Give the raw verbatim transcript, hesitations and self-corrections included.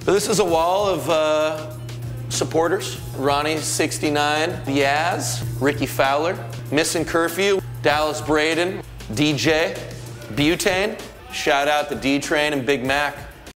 So this is a wall of uh, supporters. Ronnie sixty-nine, Yaz, Rickie Fowler, Missin Curfew, Dallas Braden, D J, Butane. Shout out to D-Train and Big Mac.